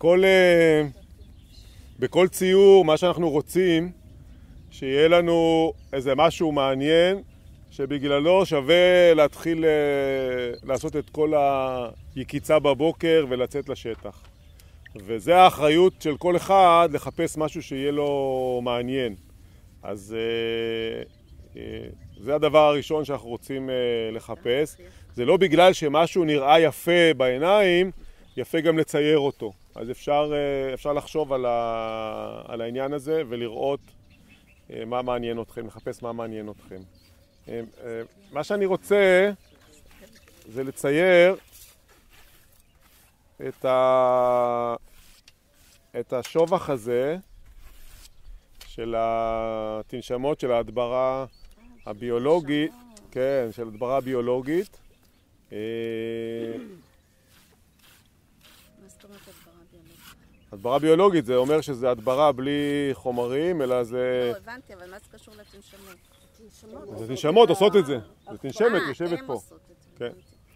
בכל ציור מה שאנחנו רוצים שיהיה לנו איזה משהו מעניין שבגללו שווה להתחיל לעשות את כל היקיצה בבוקר ולצאת לשטח. וזה האחריות של כל אחד לחפש משהו שיהיה לו מעניין. אז זה הדבר הראשון שאנחנו רוצים לחפש. זה לא בגלל שמשהו נראה יפה בעיניים, יפה גם לצייר אותו. אז אפשר לחשוב על העניין הזה ולראות מה מעניין אתכם, לחפש מה מעניין אתכם. מה שאני רוצה זה לצייר את השובח הזה של התנשמות של ההדברה הביולוגית, כן, של ההדברה הביולוגית. מה זאת אומרת הדברה ביולוגית? הדברה ביולוגית זה אומר שזה הדברה בלי חומרים, אלא זה... לא, הבנתי, אבל מה זה קשור לתנשמות? זה תנשמות עושות את זה. זה תנשמת יושבת פה. כן.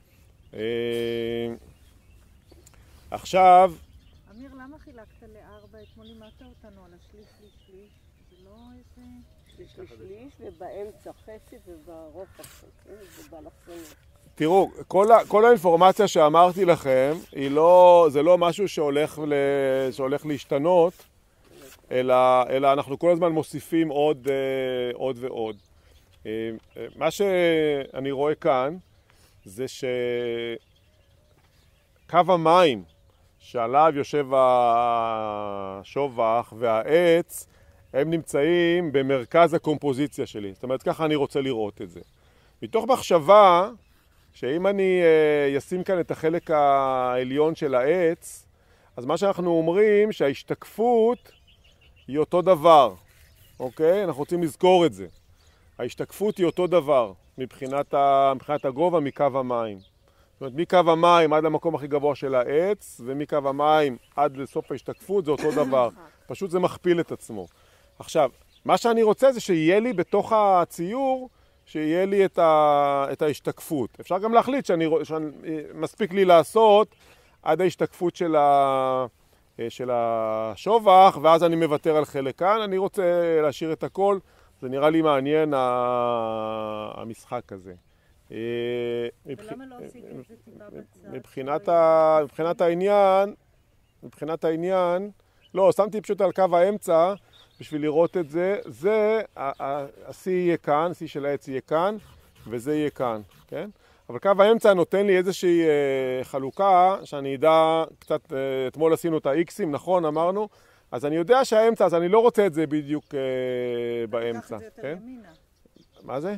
עכשיו... אמיר, למה חילקת ל4? אתמול לימדת אותנו על השליש, שליש. זה לא איזה... שליש ובאמצע חצי וברוב חצי, ובאלכסונים. תראו, כל האינפורמציה שאמרתי לכם, זה לא משהו שהולך להשתנות, אלא אנחנו כל הזמן מוסיפים עוד ועוד. מה שאני רואה כאן, זה שקו המים שעליו יושב השובח והעץ, הם נמצאים במרכז הקומפוזיציה שלי. זאת אומרת, ככה אני רוצה לראות את זה. מתוך מחשבה, שאם אני אשים כאן את החלק העליון של העץ, אז מה שאנחנו אומרים שההשתקפות היא אותו דבר, אוקיי? אנחנו רוצים לזכור את זה. ההשתקפות היא אותו דבר מבחינת הגובה מקו המים. זאת אומרת, מקו המים עד למקום הכי גבוה של העץ, ומקו המים עד לסוף ההשתקפות זה אותו דבר. פשוט זה מכפיל את עצמו. עכשיו, מה שאני רוצה זה שיהיה לי בתוך הציור, שיהיה לי את ההשתקפות. אפשר גם להחליט שמספיק לי לעשות עד ההשתקפות של השובח, ואז אני מוותר על חלק כאן. אני רוצה להשאיר את הכל, זה נראה לי מעניין המשחק הזה. ולמה לא עשיתי את זה טיפה בצד? מבחינת העניין, לא, שמתי פשוט על קו האמצע בשביל לראות את זה. זה, ה-C יהיה כאן, C של העץ יהיה כאן, וזה יהיה כאן, כן? אבל קו האמצע נותן לי איזושהי חלוקה, שאני אדע קצת, אתמול עשינו את ה-X'ים, נכון, אמרנו? אז אני יודע שהאמצע, אז אני לא רוצה את זה בדיוק באמצע, כן? מה זה?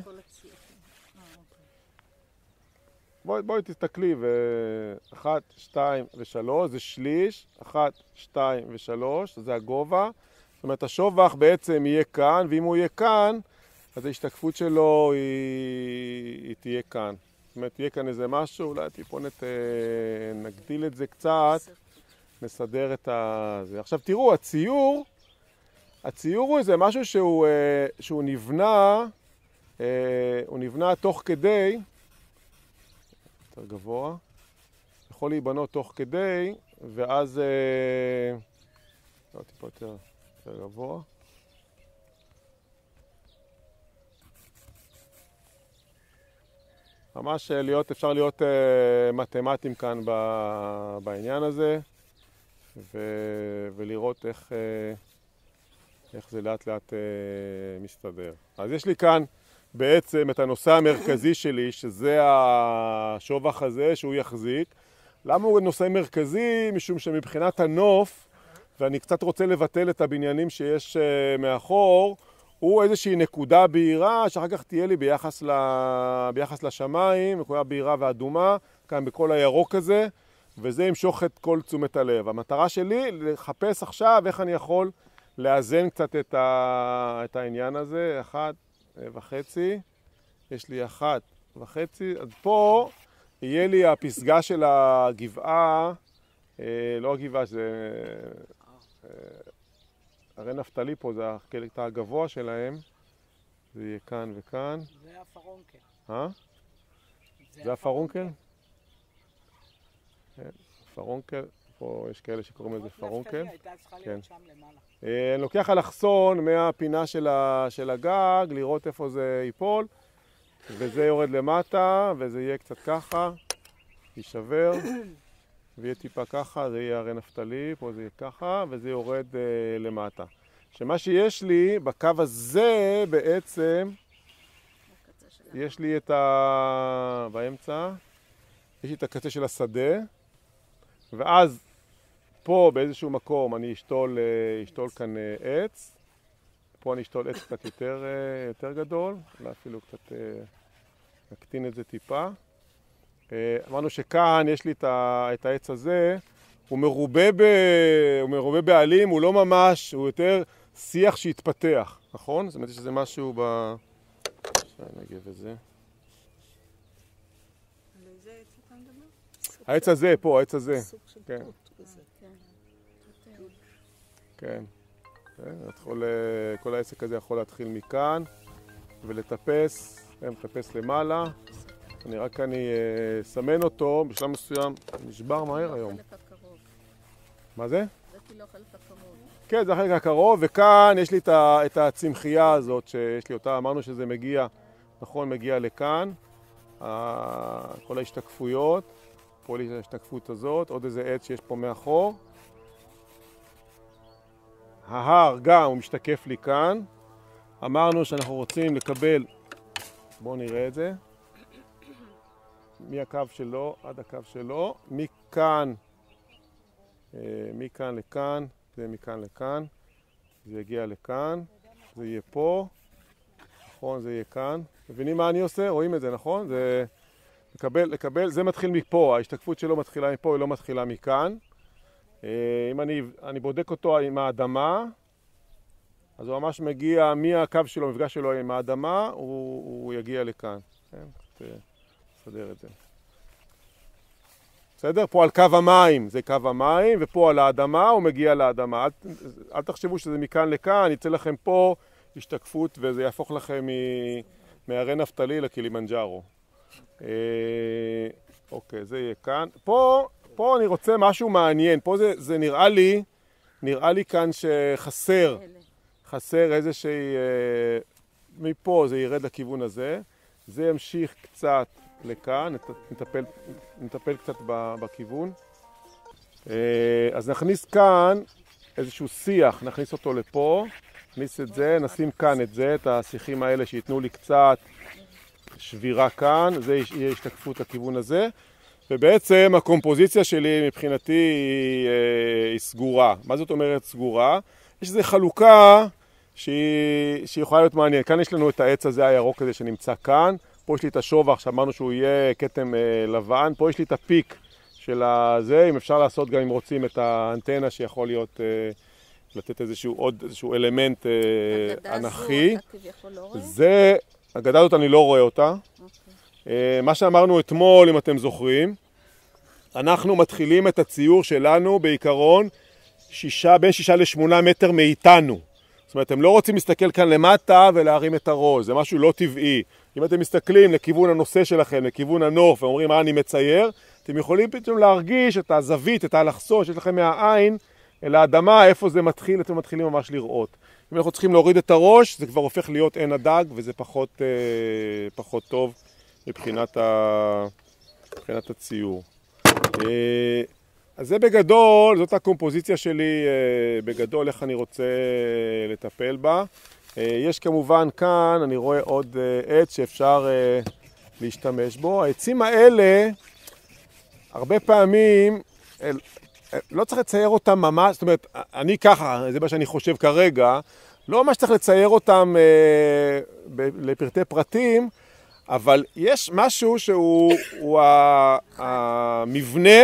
בואי תסתכלי, 1, 2 ו-3, זה שליש, 1, 2 ו-3, זה הגובה. זאת אומרת, השובח בעצם יהיה כאן, ואם הוא יהיה כאן, אז ההשתקפות שלו היא תהיה כאן. זאת אומרת, תהיה כאן איזה משהו, אולי טיפונת נגדיל את זה קצת, נסדר את זה. עכשיו תראו, הציור הוא איזה משהו שהוא נבנה תוך כדי, יותר גבוה, יכול להיבנות תוך כדי, ואז, לא, טיפה יותר גבוה. ממש אפשר להיות מתמטיים כאן בעניין הזה, ולראות איך זה לאט לאט מסתדר. אז יש לי כאן בעצם את הנושא המרכזי שלי, שזה השובח הזה שהוא יחזיק. למה הוא נושא מרכזי? משום שמבחינת הנוף, ואני קצת רוצה לבטל את הבניינים שיש מאחור, הוא איזושהי נקודה בהירה שאחר כך תהיה לי ביחס לשמיים, נקודה בהירה ואדומה, כאן בכל הירוק הזה, וזה ימשוך את כל תשומת הלב. המטרה שלי לחפש עכשיו איך אני יכול לאזן קצת את העניין הזה. 1.5, יש לי 1.5, אז פה יהיה לי הפסגה של הגבעה, לא הגבעה, זה הרי נפתלי פה, זה החלק הגבוה שלהם, זה יהיה כאן וכאן. זה הפרונקל. זה הפרונקל? כן, פה יש כאלה שקוראים לזה פרונקל. הייתה צריכה כן. להיות שם למעלה. אני לוקח אלכסון מהפינה של הגג, לראות איפה זה ייפול, וזה יורד למטה, וזה יהיה קצת ככה, יישבר, ויהיה טיפה ככה, זה יהיה הרי נפתלי, פה זה יהיה ככה, וזה יורד למטה. שמה שיש לי בקו הזה בעצם, יש לי את באמצע, יש לי את הקצה של השדה, ואז פה באיזשהו מקום אני אשתול כאן עץ, פה אני אשתול עץ קצת יותר גדול, אולי אפילו קצת נקטין את זה טיפה. אמרנו שכאן יש לי את העץ הזה, הוא מרובה בעלים, הוא לא ממש, הוא יותר שיח שהתפתח, נכון? זאת אומרת שזה משהו נגיב את זה. על איזה עץ אתה מדבר? העץ הזה, פה, העץ הזה. סוג של כן. תות כזה. כן. כל העסק הזה יכול להתחיל מכאן ולטפס, מטפס למעלה. אני אסמן אותו, בשלב מסוים נשבר מהר היום. החלק הקרוב. מה זה? זה כאילו החלק הקרוב. כן, זה החלק הקרוב, וכאן יש לי את הצמחייה הזאת שיש לי אותה, אמרנו שזה מגיע, נכון, מגיע לכאן, כל ההשתקפויות, פה יש ההשתקפות הזאת, עוד איזה עץ שיש פה מאחור. ההר גם הוא משתקף לי כאן, אמרנו שאנחנו רוצים לקבל, בואו נראה את זה, מהקו שלו עד הקו שלו, מכאן לכאן, זה מכאן לכאן, זה יגיע לכאן, זה יהיה פה, נכון, זה יהיה כאן. מבינים מה אני עושה? רואים את זה, נכון? זה לקבל, זה מתחיל מפה, ההשתקפות שלו מתחילה מפה, היא לא מתחילה מכאן. אם אני בודק אותו עם האדמה, אז הוא ממש מגיע מהקו שלו, המפגש שלו עם האדמה, הוא יגיע לכאן. כן? נסדר את זה. בסדר? פה על קו המים, זה קו המים, ופה על האדמה הוא מגיע לאדמה. אל תחשבו שזה מכאן לכאן, יצא לכם פה השתקפות וזה יהפוך לכם מהרי נפתלי לקילימנג'ארו. אוקיי, זה יהיה כאן. פה אני רוצה משהו מעניין, פה זה נראה לי כאן חסר איזושהי, מפה זה ירד לכיוון הזה, זה ימשיך קצת לכאן, נטפל קצת בכיוון. אז נכניס כאן איזשהו שיח, נכניס אותו לפה, נכניס את זה, נשים כאן את זה, את השיחים האלה שיתנו לי קצת שבירה כאן, זה יהיה השתקפות לכיוון הזה. ובעצם הקומפוזיציה שלי מבחינתי היא סגורה. מה זאת אומרת סגורה? יש איזו חלוקה שהיא יכולה להיות מעניינת. כאן יש לנו את העץ הזה הירוק הזה שנמצא כאן. פה יש לי את השובח שאמרנו שהוא יהיה כתם לבן. פה יש לי את הפיק של הזה, אם אפשר לעשות גם אם רוצים את האנטנה שיכול להיות, לתת עוד איזשהו אלמנט אנכי. זה, הגדה הזאת אני לא רואה אותה. מה שאמרנו אתמול, אם אתם זוכרים, אנחנו מתחילים את הציור שלנו בעיקרון בין 6 ל-8 מטר מאיתנו. זאת אומרת, אתם לא רוצים להסתכל כאן למטה ולהרים את הראש, זה משהו לא טבעי. אם אתם מסתכלים לכיוון הנושא שלכם, לכיוון הנוף, ואומרים מה אני מצייר, אתם יכולים פתאום להרגיש את הזווית, את האלכסון שיש לכם מהעין אל האדמה, איפה זה מתחיל, אתם מתחילים ממש לראות. אם אנחנו צריכים להוריד את הראש, זה כבר הופך להיות עין הדג, וזה פחות טוב מבחינת הציור. אז זה בגדול, זאת הקומפוזיציה שלי בגדול, איך אני רוצה לטפל בה. יש כמובן כאן, אני רואה עוד עץ שאפשר להשתמש בו. העצים האלה, הרבה פעמים, לא צריך לצייר אותם ממש, זאת אומרת, אני ככה, זה מה שאני חושב כרגע, לא ממש צריך לצייר אותם לפרטי פרטים, אבל יש משהו שהוא המבנה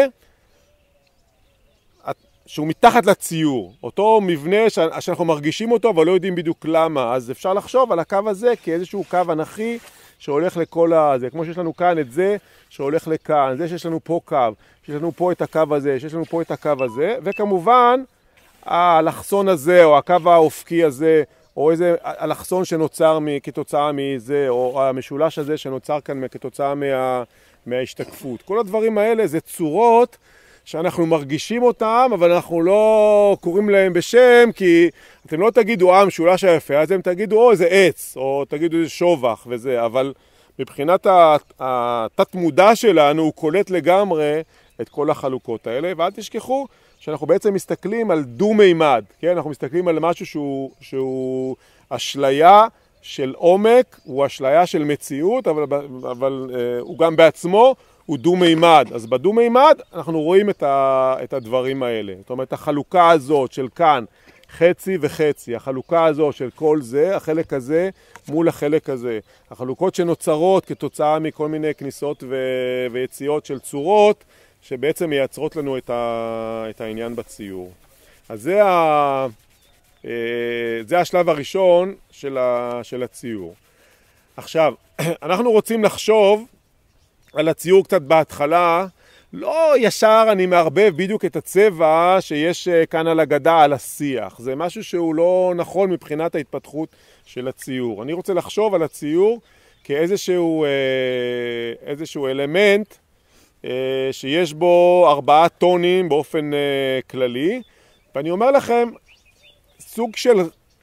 שהוא מתחת לציור, אותו מבנה שאנחנו מרגישים אותו אבל לא יודעים בדיוק למה, אז אפשר לחשוב על הקו הזה כאיזשהו קו אנכי שהולך לכל הזה, כמו שיש לנו כאן את זה שהולך לכאן, זה שיש לנו פה קו, שיש לנו פה את הקו הזה, שיש לנו פה את הקו הזה, וכמובן האלכסון הזה או הקו האופקי הזה, או איזה אלכסון שנוצר כתוצאה מזה, או המשולש הזה שנוצר כאן כתוצאה מההשתקפות. כל הדברים האלה זה צורות שאנחנו מרגישים אותם, אבל אנחנו לא קוראים להם בשם, כי אתם לא תגידו המשולש היפה, אז אתם תגידו, איזה עץ, או תגידו איזה שובח וזה, אבל מבחינת התת מודע שלנו, הוא קולט לגמרי את כל החלוקות האלה, ואל תשכחו שאנחנו בעצם מסתכלים על דו-מימד, כן? אנחנו מסתכלים על משהו שהוא אשליה של עומק, הוא אשליה של מציאות, אבל הוא גם בעצמו הוא דו-מימד. אז בדו-מימד אנחנו רואים את הדברים האלה. זאת אומרת, החלוקה הזאת של כאן, חצי וחצי, החלוקה הזאת של כל זה, החלק הזה מול החלק הזה. החלוקות שנוצרות כתוצאה מכל מיני כניסות ויציאות של צורות, שבעצם מייצרות לנו את העניין בציור. אז זה השלב הראשון של הציור. עכשיו, אנחנו רוצים לחשוב על הציור קצת בהתחלה, לא ישר אני מערבב בדיוק את הצבע שיש כאן על הגדה, על השיח. זה משהו שהוא לא נכון מבחינת ההתפתחות של הציור. אני רוצה לחשוב על הציור כאיזשהו אלמנט שיש בו 4 טונים באופן כללי, ואני אומר לכם, סוג של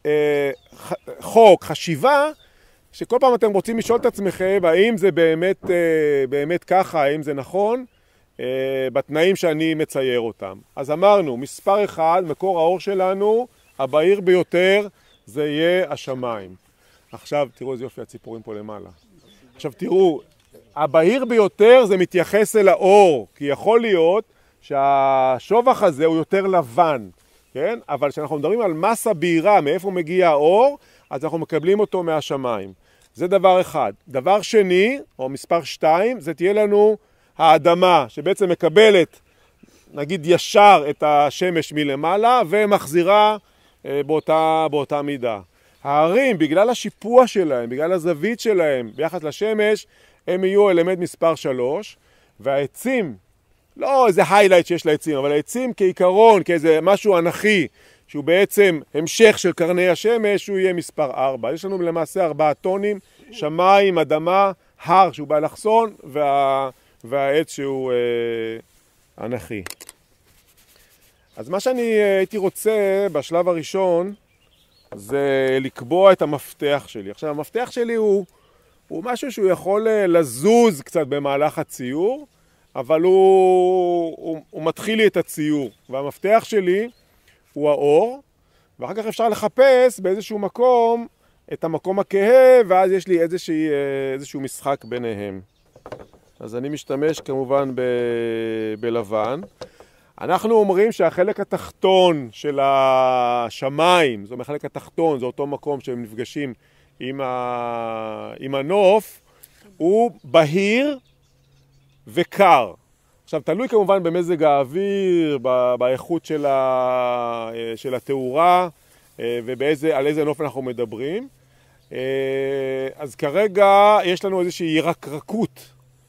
חוק, חשיבה, שכל פעם אתם רוצים לשאול את עצמכם, האם זה באמת ככה, האם זה נכון, בתנאים שאני מצייר אותם. אז אמרנו, מספר 1, מקור האור שלנו, הבהיר ביותר, זה יהיה השמיים. עכשיו, תראו איזה יופי הציפורים פה למעלה. עכשיו תראו, הבהיר ביותר זה מתייחס אל האור, כי יכול להיות שהשובח הזה הוא יותר לבן, כן? אבל כשאנחנו מדברים על מסה בהירה, מאיפה מגיע האור, אז אנחנו מקבלים אותו מהשמיים. זה דבר אחד. דבר שני, או מספר 2, זה תהיה לנו האדמה, שבעצם מקבלת, נגיד ישר את השמש מלמעלה, ומחזירה באותה מידה. הערים, בגלל השיפוע שלהם, בגלל הזווית שלהם, ביחס לשמש, הם יהיו אלמנט מספר 3, והעצים, לא איזה highlight שיש לעצים, אבל העצים כעיקרון, כאיזה משהו אנכי, שהוא בעצם המשך של קרני השמש, הוא יהיה מספר 4. יש לנו למעשה 4 טונים, שמיים, אדמה, הר שהוא באלכסון, והעץ שהוא אנכי. אז מה שאני הייתי רוצה בשלב הראשון, זה לקבוע את המפתח שלי. עכשיו, המפתח שלי הוא משהו שהוא יכול לזוז קצת במהלך הציור, אבל הוא מתחיל לי את הציור. והמפתח שלי הוא האור, ואחר כך אפשר לחפש באיזשהו מקום את המקום הכהה, ואז יש לי איזשהו משחק ביניהם. אז אני משתמש כמובן בלבן. אנחנו אומרים שהחלק התחתון של השמיים, זאת אומרת, החלק התחתון, זה אותו מקום שהם נפגשים עם הנוף, הוא בהיר וקר. עכשיו, תלוי כמובן במזג האוויר, באיכות של התאורה, ועל איזה נוף אנחנו מדברים. אז כרגע יש לנו איזושהי ירקרקות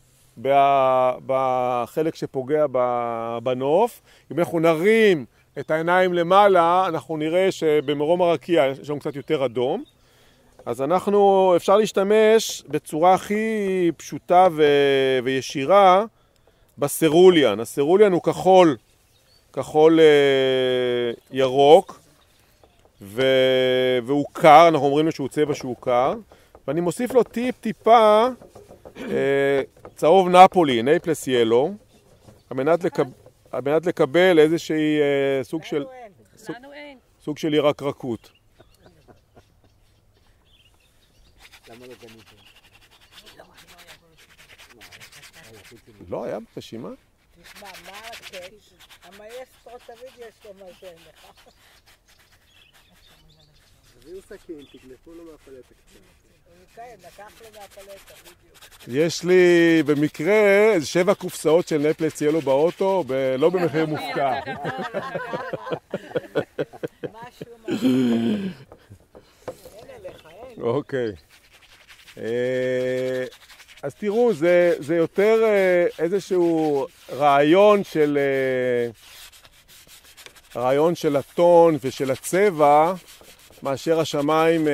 בחלק שפוגע בנוף. אם אנחנו נרים את העיניים למעלה, אנחנו נראה שבמרום הרקיע יש לנו קצת יותר אדום. אז אפשר להשתמש בצורה הכי פשוטה וישירה בסרוליאן. הסרוליאן הוא כחול ירוק, והוא קר, אנחנו אומרים לו שהוא צבע שהוא קר, ואני מוסיף לו טיפה צהוב נפולי, נייפלס ילו, על מנת לקבל איזושהי סוג של ירקרקות. למה לא קניתם? לא, היה ברשימה. תשמע, מה הקטש? המאסטרו תמיד יש לו מה שאין לך. תביאו סכין, תקלפו לו מהפלטה קצת. כן, לקח לו מהפלטה, בדיוק. יש לי במקרה 7 קופסאות של נפלס ילו באוטו, לא במחיר מופקע. משהו. אין אליך, אין. אוקיי. אז תראו, זה יותר איזשהו רעיון של הטון ושל הצבע, מאשר השמיים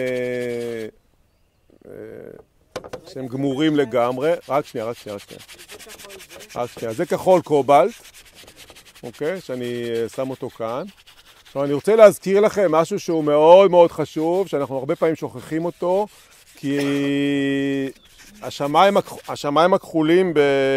שהם גמורים לגמרי. רק שנייה. זה כחול קובלט. אוקיי? שאני שם אותו כאן. עכשיו אני רוצה להזכיר לכם משהו שהוא מאוד מאוד חשוב, שאנחנו הרבה פעמים שוכחים אותו, כי השמיים הכחולים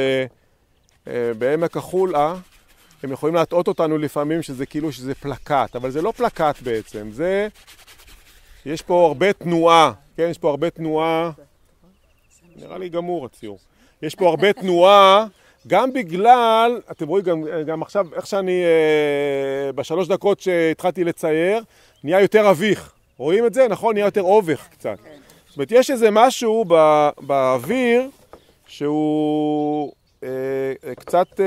בעמק החולה, הם יכולים להטעות אותנו לפעמים שזה כאילו שזה פלקט, אבל זה לא פלקט בעצם, יש פה הרבה תנועה, כן? יש פה הרבה תנועה, נראה לי גמור הציור. יש פה הרבה תנועה, גם בגלל, אתם רואים גם עכשיו, איך שאני בשלוש דקות שהתחלתי לצייר, נהיה יותר אביך. רואים את זה? נכון? נהיה יותר אובך קצת. זאת אומרת, יש איזה משהו באוויר שהוא קצת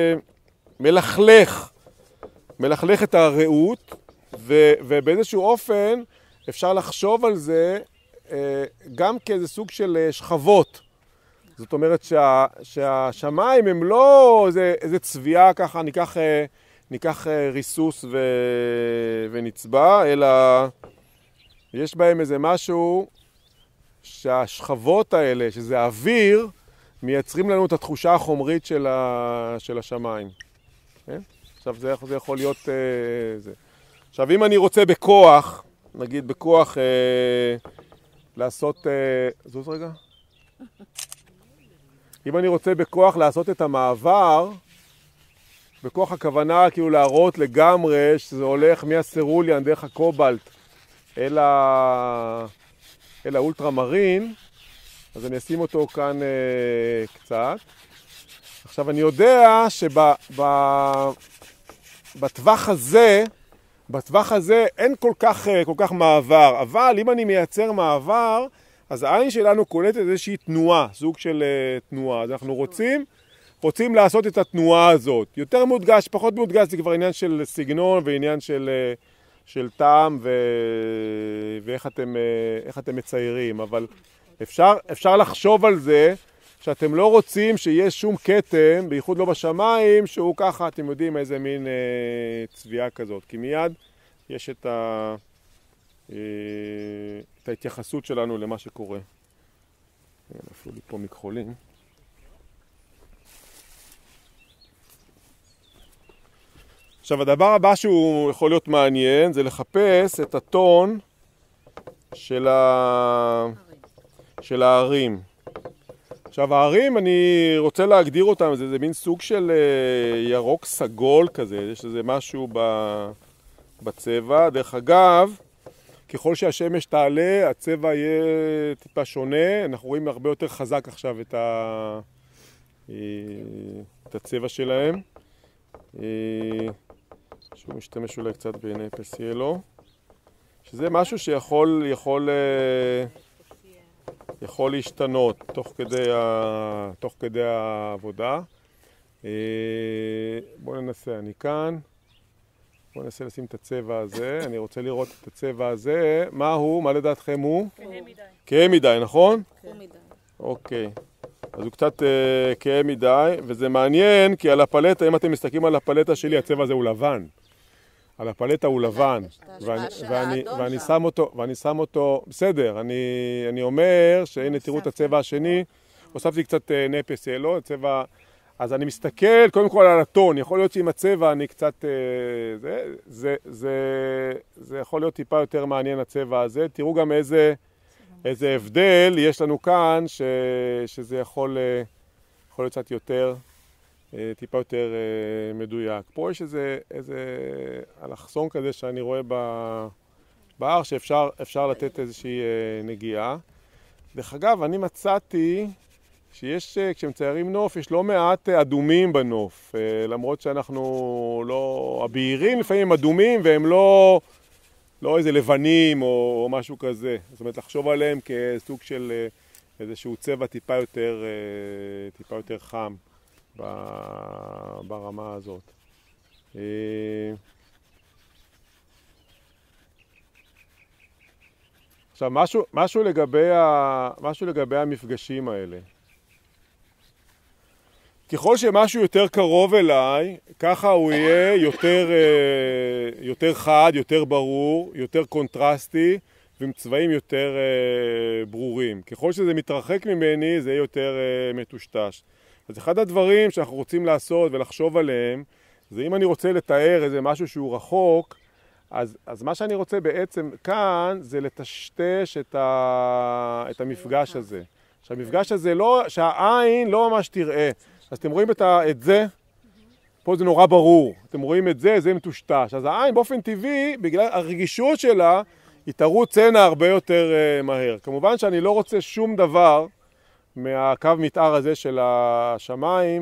מלכלך את הראות, ובאיזשהו אופן אפשר לחשוב על זה גם כאיזה סוג של שכבות. זאת אומרת שהשמיים הם לא איזה צביעה ככה, ניקח ריסוס ונצבע, אלא יש בהם איזה משהו שהשכבות האלה, שזה האוויר, מייצרים לנו את התחושה החומרית של השמיים. עכשיו זה יכול להיות זה. עכשיו אם אני רוצה בכוח, נגיד בכוח לעשות, זוז רגע. אם אני רוצה בכוח לעשות את המעבר, בכוח הכוונה כאילו להראות לגמרי שזה הולך מהסרוליאן דרך הקובלט אל האולטרמרין, אז אני אשים אותו כאן קצת. עכשיו אני יודע שבטווח הזה אין כל כך מעבר, אבל אם אני מייצר מעבר, אז העין שלנו קולטת איזושהי תנועה, סוג של תנועה. אז אנחנו רוצים לעשות את התנועה הזאת. יותר מודגש, פחות מודגש, זה כבר עניין של סגנון ועניין של טעם ואיך אתם מציירים. אבל אפשר לחשוב על זה שאתם לא רוצים שיהיה שום קטם, בייחוד לא בשמיים, שהוא ככה, אתם יודעים, איזה מין צביעה כזאת. כי מיד יש את ההתייחסות שלנו למה שקורה. נפלו לי פה מכחולים. עכשיו, הדבר הבא שהוא יכול להיות מעניין, זה לחפש את הטון של הערים. עכשיו, הערים, אני רוצה להגדיר אותם, זה מין סוג של ירוק סגול כזה, יש איזה משהו בצבע. דרך אגב, ככל שהשמש תעלה, הצבע יהיה טיפה שונה. אנחנו רואים הרבה יותר חזק עכשיו את הצבע שלהם. שהוא משתמש אולי קצת בנפס ילו. שזה משהו שיכול להשתנות תוך כדי העבודה. בואו ננסה, אני כאן. בואו ננסה לשים את הצבע הזה. אני רוצה לראות את הצבע הזה. מה הוא? מה לדעתכם הוא? כהה מדי. כהה מדי, נכון? כהה מדי. אוקיי. אז הוא קצת כהה מדי, וזה מעניין, כי על הפלטה, אם אתם מסתכלים על הפלטה שלי, הצבע הזה הוא לבן. על הפלטה הוא לבן. ואני שם אותו, בסדר, אני אומר שהנה תראו את הצבע השני, הוספתי קצת נפס ילו, הצבע, אז אני מסתכל קודם כל על הטון, יכול להיות שעם הצבע אני קצת, זה יכול להיות טיפה יותר מעניין הצבע הזה, תראו גם איזה הבדל יש לנו כאן, שזה יכול להיות קצת יותר, טיפה יותר מדויק. פה יש איזה אלכסון כזה שאני רואה בהר שאפשר לתת איזושהי נגיעה. דרך אגב, אני מצאתי שיש, כשמציירים נוף, יש לא מעט אדומים בנוף. למרות שאנחנו לא, הבהירים לפעמים אדומים והם לא איזה לבנים או משהו כזה. זאת אומרת, לחשוב עליהם כסוג של איזשהו צבע טיפה יותר חם. ברמה הזאת. עכשיו, משהו לגבי המפגשים האלה. ככל שמשהו יותר קרוב אליי, ככה הוא יהיה יותר חד, יותר ברור, יותר קונטרסטי, ועם צבעים יותר ברורים. ככל שזה מתרחק ממני, זה יהיה יותר מטושטש. אז אחד הדברים שאנחנו רוצים לעשות ולחשוב עליהם, אז אם אני רוצה לתאר איזה משהו שהוא רחוק, אז מה שאני רוצה בעצם כאן זה לטשטש את המפגש הזה. שהמפגש הזה לא, שהעין לא ממש תראה. אז אתם רואים את זה, פה זה נורא ברור. אתם רואים את זה, זה מטושטש. אז העין באופן טבעי, בגלל הרגישות שלה, היא תרוץ הנה הרבה יותר מהר. כמובן שאני לא רוצה שום דבר מהקו מתאר הזה של השמיים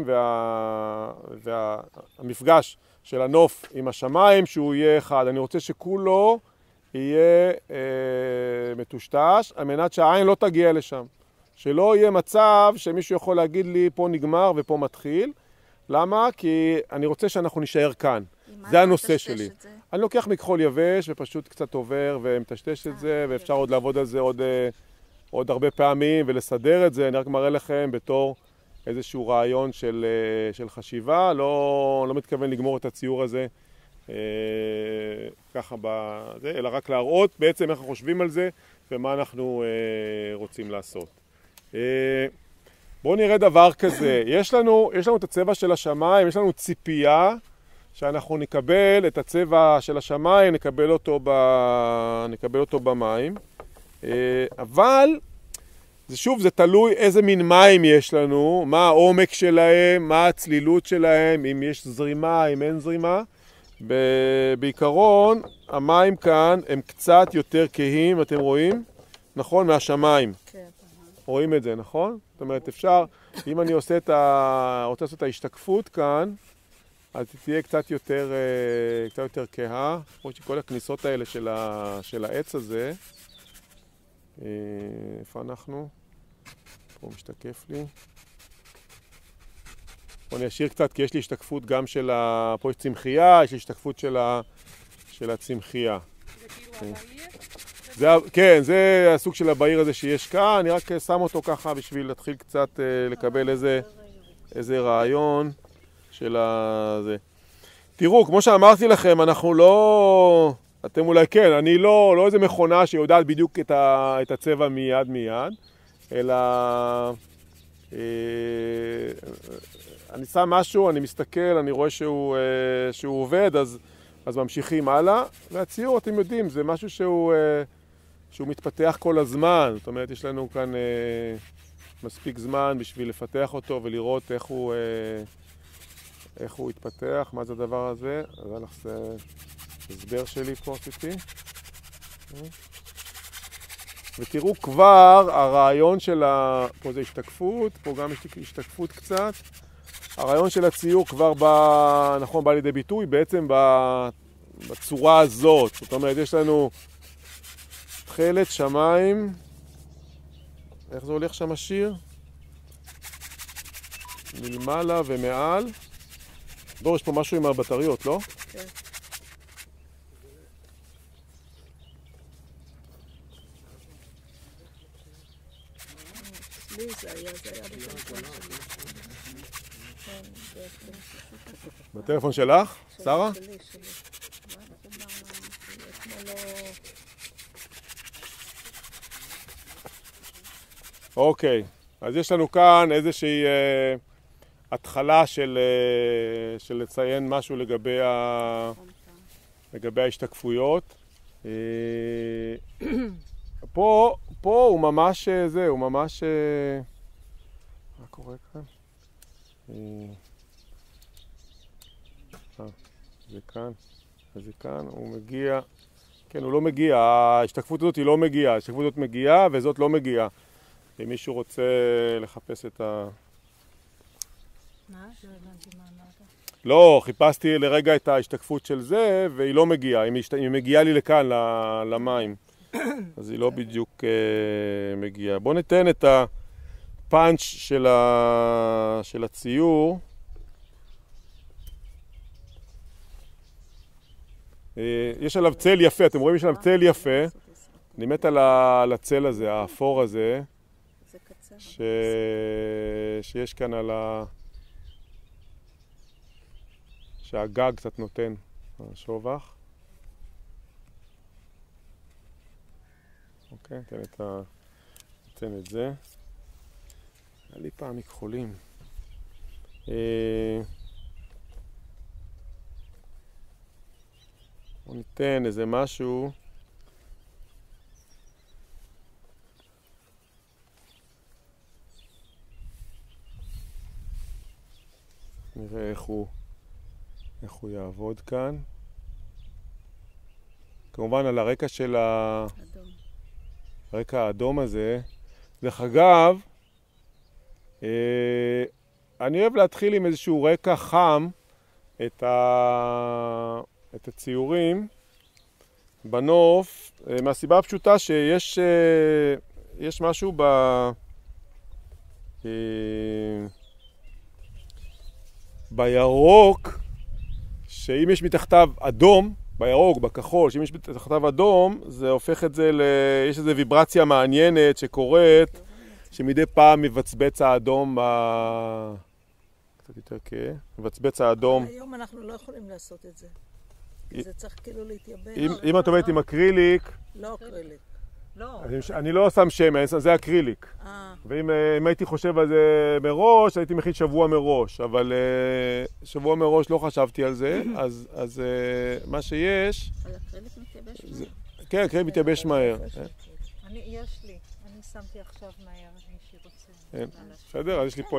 והמפגש של הנוף עם השמיים שהוא יהיה אחד. אני רוצה שכולו יהיה מטושטש על מנת שהעין לא תגיע לשם. שלא יהיה מצב שמישהו יכול להגיד לי פה נגמר ופה מתחיל. למה? כי אני רוצה שאנחנו נשאר כאן. זה הנושא שלי. אני לוקח מכחול יבש ופשוט קצת עובר ומטשטש את זה, ואפשר עוד לעבוד על זה עוד הרבה פעמים ולסדר את זה. אני רק מראה לכם בתור איזשהו רעיון של חשיבה. לא מתכוון לגמור את הציור הזה ככה בזה, אלא רק להראות בעצם איך אנחנו חושבים על זה ומה אנחנו רוצים לעשות. בואו נראה דבר כזה. יש לנו את הצבע של השמיים, יש לנו ציפייה שאנחנו נקבל את הצבע של השמיים, נקבל אותו במים. אבל זה תלוי איזה מין מים יש לנו, מה העומק שלהם, מה הצלילות שלהם, אם יש זרימה, אם אין זרימה. בעיקרון, המים כאן הם קצת יותר כהים, אתם רואים? נכון? מהשמיים. כן. רואים את זה, נכון? זאת אומרת, אפשר, אם אני רוצה לעשות את ההשתקפות כאן, אז תהיה קצת יותר כהה. כמו שכל הכניסות האלה של העץ הזה. איפה אנחנו? פה משתקף לי. פה אני אשאיר קצת, כי יש לי השתקפות גם פה יש צמחייה, יש לי השתקפות של הצמחייה. זה כאילו הבעיר? כן, זה הסוג של הבעיר הזה שיש כאן. אני רק שם אותו ככה בשביל להתחיל קצת לקבל איזה רעיון של זה. תראו, כמו שאמרתי לכם, אנחנו לא... אתם אולי כן, אני לא איזה מכונה שיודעת בדיוק את הצבע מיד, אלא אני שם משהו, אני מסתכל, אני רואה שהוא עובד, אז ממשיכים הלאה. והציור, אתם יודעים, זה משהו שהוא מתפתח כל הזמן. זאת אומרת, יש לנו כאן מספיק זמן בשביל לפתח אותו ולראות איך הוא התפתח, מה זה הדבר הזה. אז הלך זה הסבר שלי פה עשיתי. ותראו כבר הרעיון של פה זה השתקפות, פה גם יש השתקפות קצת. הרעיון של הציור כבר בא לידי ביטוי בעצם בצורה הזאת. זאת אומרת, יש לנו תכלת שמיים. איך זה הולך שם השיר? מלמעלה ומעל. יש פה משהו עם הבטריות, לא? כן. לי זה היה בטלפון שלי. בטלפון שלך? שרה? שלי. אוקיי, אז יש לנו כאן איזושהי התחלה של לציין משהו לגבי ההשתקפויות. פה הוא ממש הוא ממש... מה קורה כאן? זה כאן, זה כאן, הוא מגיע... כן, הוא לא מגיע, ההשתקפות הזאת היא לא מגיעה, ההשתקפות הזאת מגיעה וזאת לא מגיעה. אם מישהו רוצה לחפש את ה... מה? לא הבנתי מה אמרת. לא, חיפשתי לרגע את ההשתקפות של זה, והיא לא מגיעה. היא מגיעה לי לכאן, למים. אז היא לא בדיוק מגיעה. בואו ניתן את הפאנץ' של הציור. יש עליו צל יפה, אתם רואים? יש עליו צל יפה. אני מת על הצל הזה, האפור הזה. זה קצר. שיש כאן על שהגג קצת נותן השובח. אוקיי, ניתן את זה. היה לי פעם מכחולים. בואו ניתן איזה משהו. נראה איך הוא יעבוד כאן. כמובן על הרקע של הרקע האדום הזה. דרך אגב, אני אוהב להתחיל עם איזשהו רקע חם את הציורים בנוף, מהסיבה הפשוטה שיש משהו בירוק, שאם יש מתחתיו אדום, בירוק, בכחול, שאם יש מתחתיו אדום, זה הופך את זה יש איזו ויברציה מעניינת שקורית, שמדי פעם מבצבץ האדום, קצת יותר מבצבץ האדום. היום אנחנו לא יכולים לעשות את זה. זה צריך כאילו להתייבש. אם את עובדת עם אקריליק, לא אקריליק. לא. אני לא שם שמן, זה אקריליק. ואם הייתי חושב על זה מראש, הייתי מכין שבוע מראש, אבל שבוע מראש לא חשבתי על זה, אז מה שיש... אבל אקריליק מתייבש מהר. כן, אקריליק מתייבש מהר. יש לי, אני שמתי עכשיו מהר, מי שרוצה. בסדר, אז יש לי פה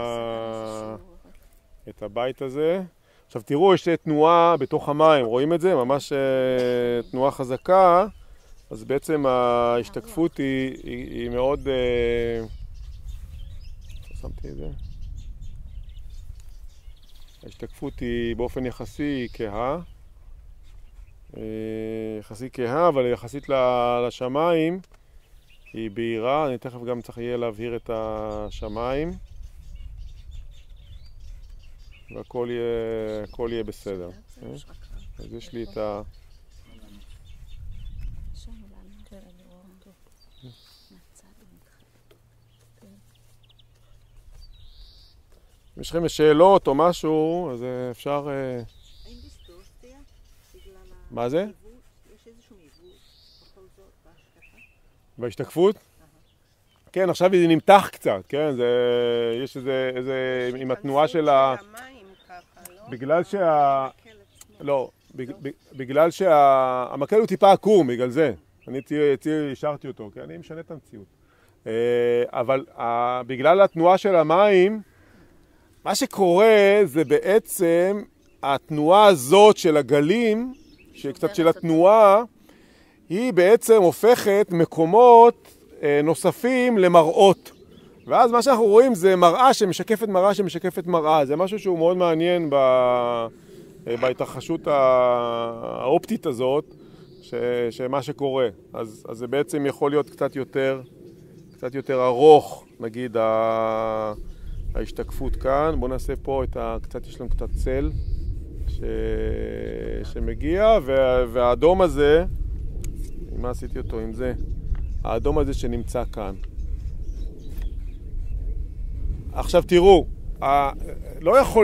את הבית הזה. עכשיו תראו, יש תנועה בתוך המים, רואים את זה? ממש תנועה חזקה. אז בעצם ההשתקפות היא מאוד... שמתי את זה. ההשתקפות היא באופן יחסי כהה. יחסי כהה, אבל יחסית לשמיים היא בהירה. אני תכף גם צריך יהיה להבהיר את השמיים. והכל יהיה בסדר. אז יש לי את ה... אם יש לכם שאלות או משהו, אז אפשר... אין דיסטורסיה בגלל מה זה? יש איזשהו עיוות בכל זאת בהשקפה? בהשתקפות? כן, עכשיו זה נמתח קצת, כן? יש איזה... עם התנועה של ה... בגלל לא, בגלל שהמקל הוא טיפה עקום, בגלל זה. אני השארתי אותו, כי אני משנה את המציאות. אבל בגלל התנועה של המים, מה שקורה זה בעצם התנועה הזאת של הגלים, שקצת של התנועה, היא בעצם הופכת מקומות נוספים למראות. ואז מה שאנחנו רואים זה מראה שמשקפת מראה שמשקפת מראה. זה משהו שהוא מאוד מעניין בהתרחשות האופטית הזאת, שמה שקורה. אז זה בעצם יכול להיות קצת יותר ארוך, נגיד, ההשתקפות כאן. בואו נעשה פה יש לנו קצת צל שמגיע, והאדום הזה, מה עשיתי אותו עם זה? האדום הזה שנמצא כאן. עכשיו תראו, לא יכול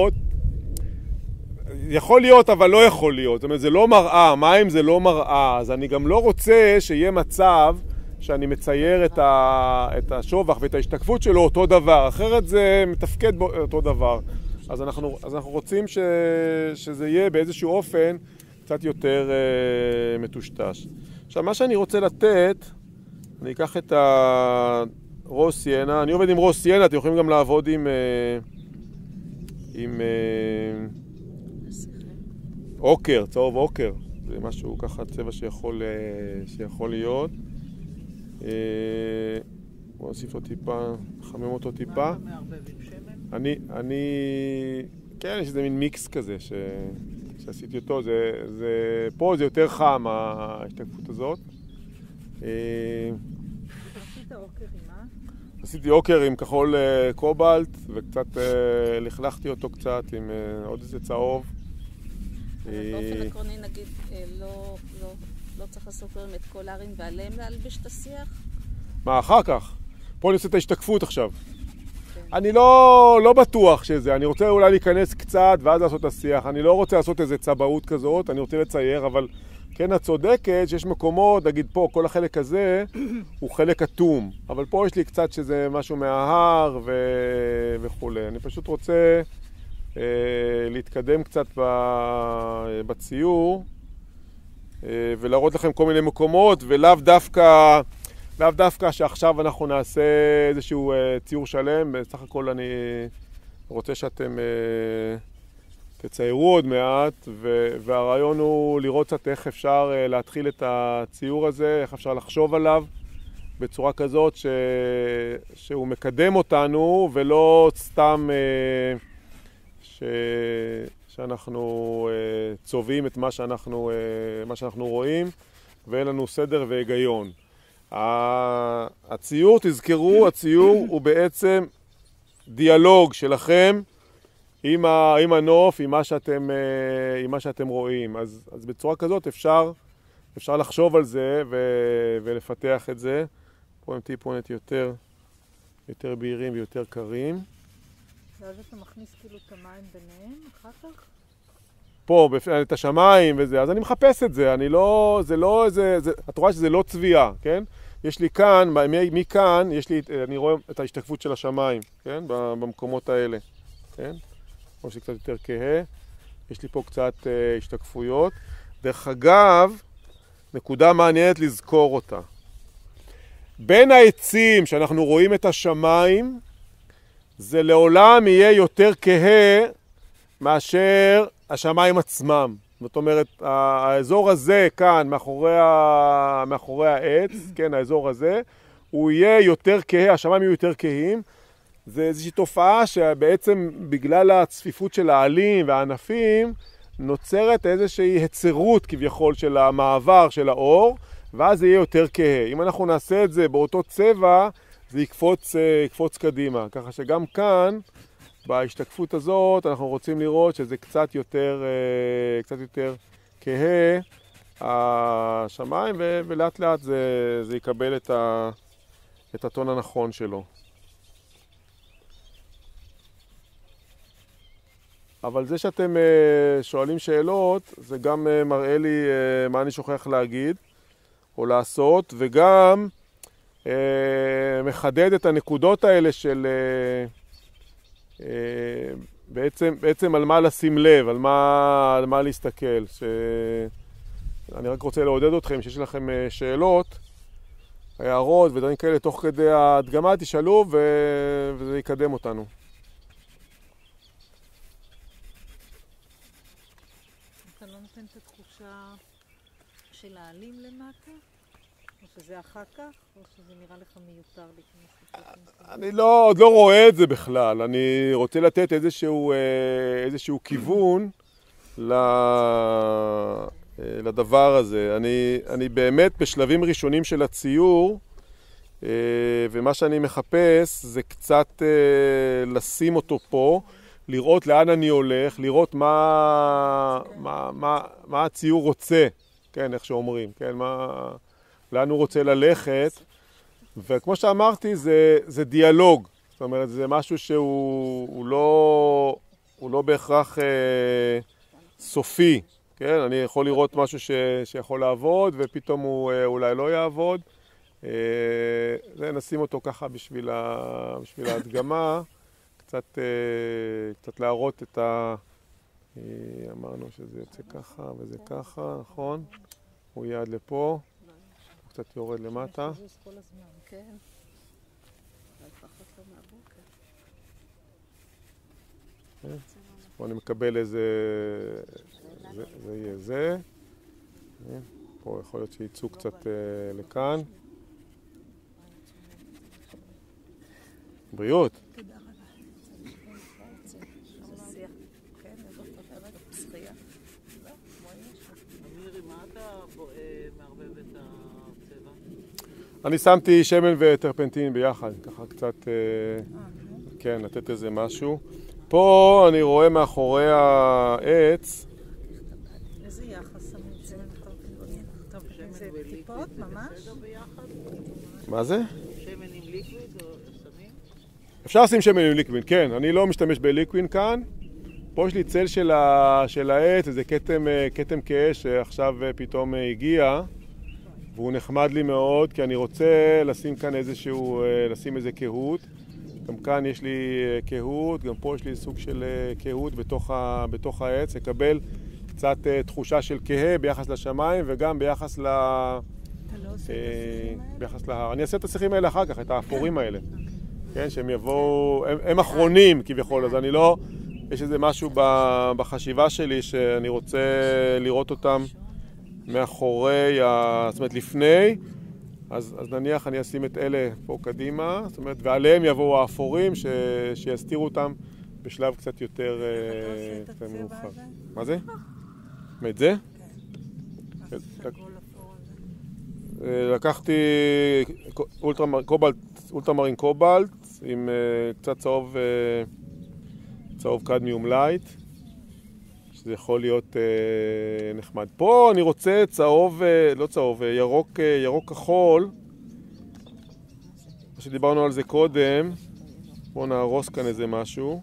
להיות אבל לא יכול להיות. זאת אומרת, זה לא מראה, מים זה לא מראה, אז אני גם לא רוצה שיהיה מצב שאני מצייר את השובח ואת ההשתקפות שלו אותו דבר, אחרת זה מתפקד אותו דבר. אז אנחנו רוצים שזה יהיה באיזשהו אופן קצת יותר מטושטש. עכשיו, מה שאני רוצה לתת, אני אקח את רוס סיינה, אני עובד עם רוס סיינה, אתם יכולים גם לעבוד עם אוקר, צהוב אוקר, זה משהו ככה צבע שיכול להיות. בואו נוסיף לו טיפה, נחמם אותו טיפה. מה אתה מערבב עם שמן? כן, יש איזה מין מיקס כזה שעשיתי אותו, פה זה יותר חם ההשתקפות הזאת. עשית אוקר עם מה? עשיתי אוקר עם כחול קובלט, וקצת לכלכתי אותו קצת עם עוד איזה צהוב. אבל באופן עקרוני נגיד לא צריך לעשות להם את כל הערים ועליהם להלביש את השיח? מה, אחר כך? פה אני עושה את ההשתקפות עכשיו. אני לא בטוח שזה, אני רוצה אולי להיכנס קצת ואז לעשות את השיח. אני לא רוצה לעשות איזה צבאות כזאת, אני רוצה לצייר, אבל כן את צודקת שיש מקומות, נגיד פה, כל החלק הזה הוא חלק אטום. אבל פה יש לי קצת שזה משהו מההר וכו'. אני פשוט רוצה להתקדם קצת בציור ולהראות לכם כל מיני מקומות, ולאו דווקא שעכשיו אנחנו נעשה איזשהו ציור שלם. בסך הכל אני רוצה שאתם תציירו עוד מעט, והרעיון הוא לראות קצת איך אפשר להתחיל את הציור הזה, איך אפשר לחשוב עליו בצורה כזאת שהוא מקדם אותנו, ולא סתם שאנחנו צובעים את מה שאנחנו רואים, ואין לנו סדר והיגיון. הציור, תזכרו, הציור הוא בעצם דיאלוג שלכם עם הנוף, עם מה שאתם רואים. אז בצורה כזאת אפשר לחשוב על זה ולפתח את זה. פה הם טיפונת יותר בהירים ויותר קרים. ואז אתה מכניס כאילו את המים ביניהם אחר כך? פה, את השמיים וזה, אז אני מחפש את זה, את רואה שזה לא צביעה, כן? יש לי כאן, מכאן, אני רואה את ההשתקפות של השמיים, כן? במקומות האלה, כן? או שקצת יותר כהה, יש לי פה קצת השתקפויות. דרך אגב, נקודה מעניינת לזכור אותה. בין העצים שאנחנו רואים את השמיים, זה לעולם יהיה יותר כהה מאשר השמיים עצמם. זאת אומרת, האזור הזה כאן, מאחורי העץ, כן, האזור הזה, הוא יהיה יותר כהה, השמיים יהיו יותר כהים. זה איזושהי תופעה שבעצם בגלל הצפיפות של העלים והענפים, נוצרת איזושהי הצרות כביכול של המעבר של האור, ואז זה יהיה יותר כהה. אם אנחנו נעשה את זה באותו צבע, זה יקפוץ קדימה. ככה שגם כאן, בהשתקפות הזאת, אנחנו רוצים לראות שזה קצת יותר כהה השמיים, ולאט לאט זה יקבל את הטון הנכון שלו. אבל זה שאתם שואלים שאלות, זה גם מראה לי מה אני שוכח להגיד או לעשות, וגם מחדד את הנקודות האלה של בעצם על מה לשים לב, על מה להסתכל. אני רק רוצה לעודד אתכם, שיש לכם שאלות, הערות ודברים כאלה, תוך כדי ההדגמה תשאלו וזה יקדם אותנו. אתה לא נותן את התחושה של העלים למטה? או שזה אחר כך? או שזה נראה לך מיותר להיכנס? אני עוד לא רואה את זה בכלל. אני רוצה לתת איזשהו כיוון לדבר הזה. אני באמת בשלבים ראשונים של הציור, ומה שאני מחפש זה קצת לשים אותו פה, לראות לאן אני הולך, לראות מה הציור רוצה, כן, איך שאומרים, כן, לאן הוא רוצה ללכת. וכמו שאמרתי, זה דיאלוג. זאת אומרת, זה משהו שהוא לא בהכרח סופי. כן? אני יכול לראות משהו שיכול לעבוד, ופתאום הוא אולי לא יעבוד. נשים אותו ככה בשביל ההדגמה. קצת להראות את אמרנו שזה יוצא ככה וזה ככה, נכון? הוא יעד לפה. קצת יורד למטה. כן. פה אני מקבל איזה... זה יהיה זה. פה יכול להיות שייצאו קצת לכאן. בריאות. תודה רבה. אני שמתי שמן וטרפנטין ביחד, ככה קצת, כן, לתת איזה משהו. פה אני רואה מאחורי העץ. איזה יחס שמים שמן וטרפנטין? זה טיפות ממש? מה זה? שמן עם ליקוויד או שמים? אפשר לשים שמן עם ליקוויד, כן. אני לא משתמש בליקוויד כאן. פה יש לי צל של העץ, איזה כתם כהה שעכשיו פתאום הגיע. והוא נחמד לי מאוד, כי אני רוצה לשים כאן לשים איזה כהות. גם כאן יש לי כהות, גם פה יש לי סוג של כהות בתוך העץ. לקבל קצת תחושה של כהה ביחס לשמיים וגם ביחס ל... אתה לא עושה את השירים האלה? ביחס להר. אני אעשה את השירים האלה אחר כך, את האפורים האלה. כן, שהם יבואו, הם אחרונים כביכול, אז אני לא... יש איזה משהו בחשיבה שלי שאני רוצה לראות אותם מאחורי, זאת אומרת לפני, אז נניח אני אשים את אלה פה קדימה, זאת אומרת, ועליהם יבואו האפורים שיסתירו אותם בשלב קצת יותר מאוחר. מה זה? את זה? כן. הסגול אפור הזה. לקחתי אולטרמרין קובלט עם קצת צהוב קדמיום לייט, שזה יכול להיות נחמד. פה אני רוצה צהוב, לא צהוב, ירוק כחול, מה שדיברנו על זה קודם. בואו נהרוס כאן איזה משהו.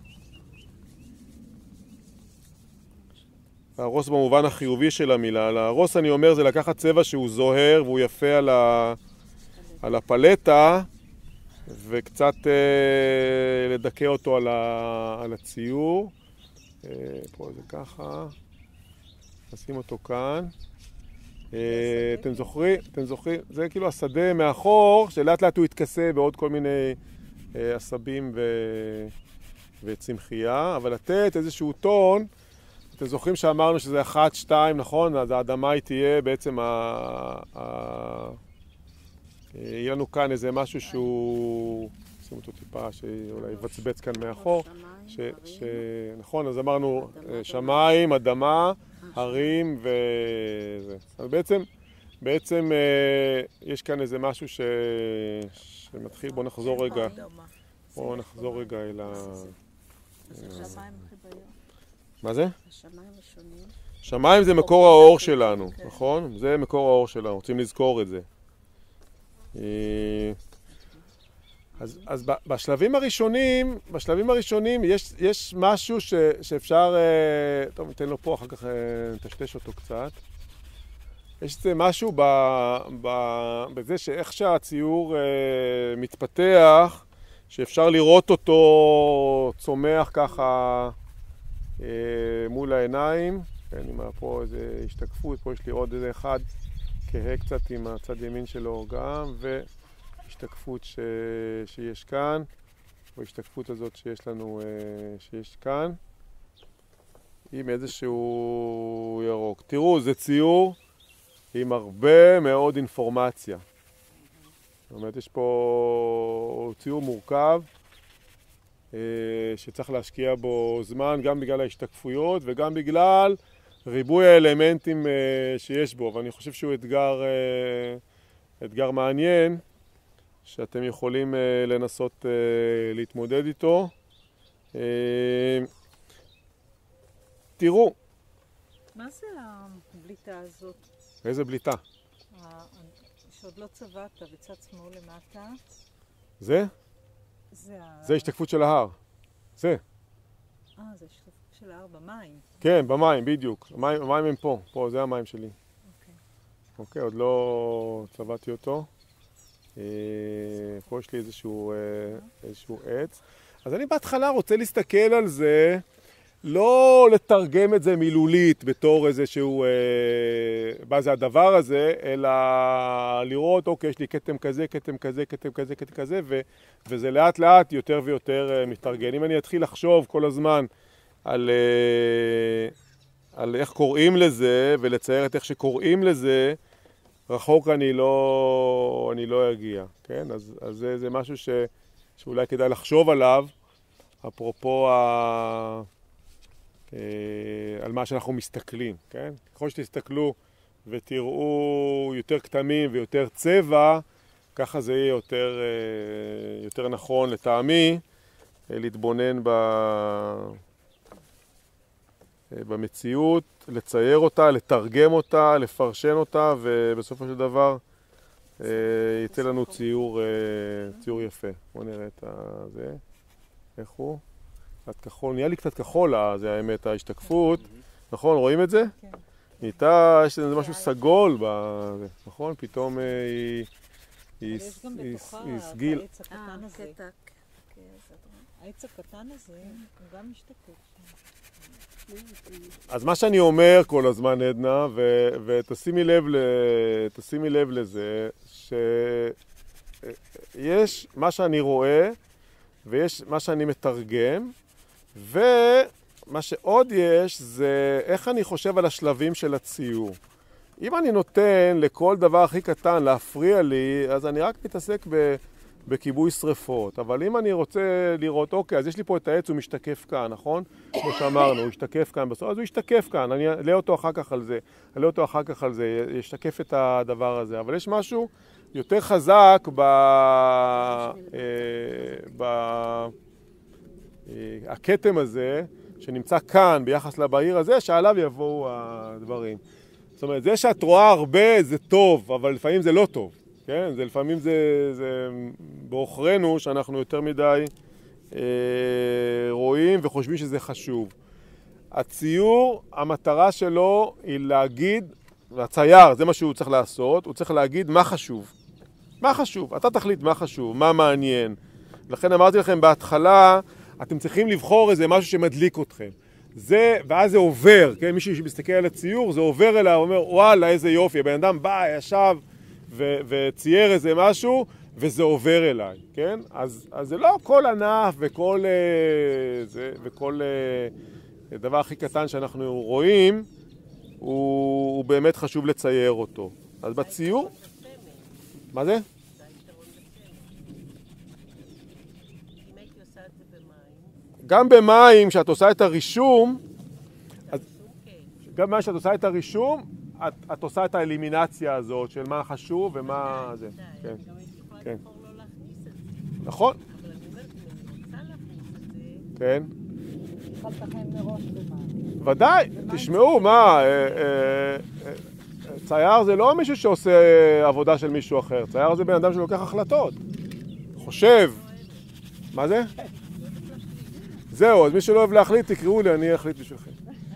להרוס במובן החיובי של המילה. להרוס אני אומר זה לקחת צבע שהוא זוהר והוא יפה על הפלטה, וקצת לדכא אותו על הציור. פה זה ככה. נשים אותו כאן. אתם זוכרים? זה כאילו השדה מאחור, שלאט לאט הוא יתכסה בעוד כל מיני עשבים וצמחייה, אבל לתת איזשהו טון. אתם זוכרים שאמרנו שזה 1, 2, נכון? אז האדמה היא תהיה בעצם יהיה לנו כאן איזה משהו שהוא... שים אותו טיפה, שאולי יבצבץ כאן מאחור. נכון, אז אמרנו שמיים, אדמה, הרים וזה. אז בעצם יש כאן איזה משהו שמתחיל, בואו נחזור רגע. אל ה... מה זה? השמיים השונים. שמיים זה מקור האור שלנו, נכון? זה מקור האור שלנו, רוצים לזכור את זה. אז בשלבים הראשונים יש משהו שאפשר, טוב, ניתן לו פה, אחר כך נטשטש אותו קצת. יש איזה משהו בזה שאיך שהציור מתפתח, שאפשר לראות אותו צומח ככה מול העיניים. כן, עם פה איזה השתקפות, פה יש לי עוד איזה אחד כהה קצת עם הצד ימין שלו גם, והשתקפות שיש כאן, והשתקפות הזאת שיש לנו, שיש כאן, עם איזשהו ירוק. תראו, זה ציור עם הרבה מאוד אינפורמציה. זאת אומרת, יש פה ציור מורכב, שצריך להשקיע בו זמן, גם בגלל ההשתקפויות וגם בגלל ריבוי האלמנטים שיש בו, ואני חושב שהוא אתגר מעניין, שאתם יכולים לנסות להתמודד איתו. תראו. מה זה הבליטה הזאת? איזה בליטה? שעוד לא צבעת בצד שמאל למטה. זה? זה השתקפות של ההר. זה. זה השתקפות של ההר במים. כן, במים, בדיוק. המים הם פה. פה, זה המים שלי. אוקיי, עוד לא צבעתי אותו. פה יש לי איזשהו עץ. אז אני בהתחלה רוצה להסתכל על זה, לא לתרגם את זה מילולית בתור איזשהו, מה זה הדבר הזה, אלא לראות, אוקיי, יש לי כתם כזה, כתם כזה, כתם כזה, כתם כזה, וזה לאט לאט יותר ויותר מתארגן. אם אני אתחיל לחשוב כל הזמן על איך קוראים לזה, ולצייר את איך שקוראים לזה, רחוק אני לא אגיע, כן? אז זה משהו שאולי כדאי לחשוב עליו, אפרופו על מה שאנחנו מסתכלים, כן? ככל שתסתכלו ותראו יותר כתמים ויותר צבע, ככה זה יהיה יותר נכון לטעמי להתבונן במציאות, לצייר אותה, לתרגם אותה, לפרשן אותה, ובסופו של דבר יצא לנו ציור יפה. בואו נראה את זה, איך הוא? קצת כחול, נהיה לי קצת כחול, זה האמת, ההשתקפות, נכון? רואים את זה? כן. נהייתה, יש איזה משהו סגול בזה, נכון? פתאום היא סגיל. העץ הקטן הזה הוא גם משתקף. אז מה שאני אומר כל הזמן, עדנה, ותשימי לב לזה, שיש מה שאני רואה, ויש מה שאני מתרגם, ומה שעוד יש זה איך אני חושב על השלבים של הציור. אם אני נותן לכל דבר הכי קטן להפריע לי, אז אני רק מתעסק בכיבוי שריפות. אבל אם אני רוצה לראות, אוקיי, אז יש לי פה את העץ, הוא משתקף כאן, נכון? כמו שאמרנו, הוא ישתקף כאן בסוף, אז הוא ישתקף כאן, אני אעלה אותו אחר כך על זה, ישתקף את הדבר הזה. אבל יש משהו יותר חזק הכתם הזה, שנמצא כאן ביחס לבהיר הזה, שעליו יבואו הדברים. זאת אומרת, זה שאת רואה הרבה זה טוב, אבל לפעמים זה לא טוב. כן? לפעמים זה באוכרנו שאנחנו יותר מדי רואים וחושבים שזה חשוב. הציור, המטרה שלו היא להגיד, והצייר, זה מה שהוא צריך לעשות, הוא צריך להגיד מה חשוב. מה חשוב? אתה תחליט מה חשוב, מה מעניין. לכן אמרתי לכם בהתחלה, אתם צריכים לבחור איזה משהו שמדליק אתכם. ואז זה עובר, כן? מישהו שמסתכל על הציור, זה עובר אליו, אומר, וואלה, איזה יופי. הבן אדם בא, ישב וצייר איזה משהו, וזה עובר אליי, כן? אז זה לא כל ענף וכל דבר הכי קטן שאנחנו רואים, הוא באמת חשוב לצייר אותו. אז בציור... מה זה? גם במים, כשאת עושה את הרישום, גם במים כשאת עושה את הרישום, את עושה את האלימינציה הזאת של מה חשוב ומה זה. כן. כן. נכון. אבל אני אומרת, אם אני רוצה להכניס את זה... כן. צריך לתכן מראש במים. ודאי, תשמעו, מה, צייר זה לא מישהו שעושה עבודה של מישהו אחר, צייר זה בן אדם שלוקח החלטות, חושב. מה זה? זהו, אז מי שלא אוהב להחליט, תקראו לי, אני אחליט בשבילכם.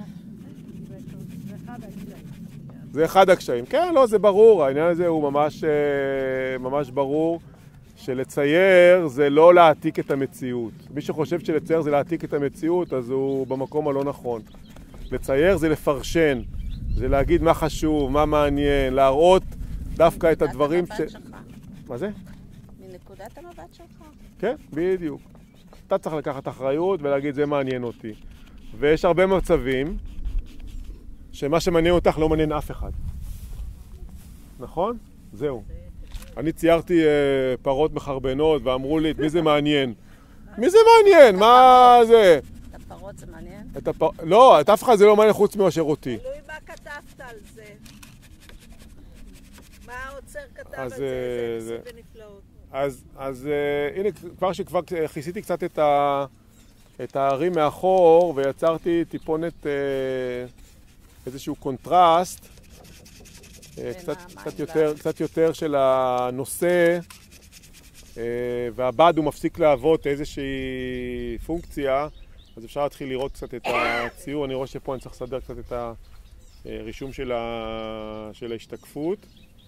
זה אחד הקשיים. כן, לא, זה ברור, העניין הזה הוא ממש ברור שלצייר זה לא להעתיק את המציאות. מי שחושב שלצייר זה להעתיק את המציאות, אז הוא במקום הלא נכון. לצייר זה לפרשן, זה להגיד מה חשוב, מה מעניין, להראות דווקא את הדברים מה זה? מנקודת המבט שלך. כן, בדיוק. אתה צריך לקחת אחריות ולהגיד זה מעניין אותי. ויש הרבה מצבים שמה שמעניין אותך לא מעניין אף אחד. נכון? זהו. אני ציירתי פרות מחרבנות ואמרו לי, מי זה מעניין? מי זה מעניין? מה זה? את הפרות זה מעניין? לא, את אף אחד זה לא מעניין חוץ מאשר אותי. תלוי מה כתבת על זה. מה האוצר כתב על זה? זה ניסים ונפלאות. אז הנה, כבר כיסיתי קצת את הערים מאחור ויצרתי טיפונת איזשהו קונטרסט, קצת יותר של הנושא, והבד הוא מפסיק להוות איזושהי פונקציה, אז אפשר להתחיל לראות קצת את הציור. אני רואה שפה אני צריך לסדר קצת את הרישום של ההשתקפות,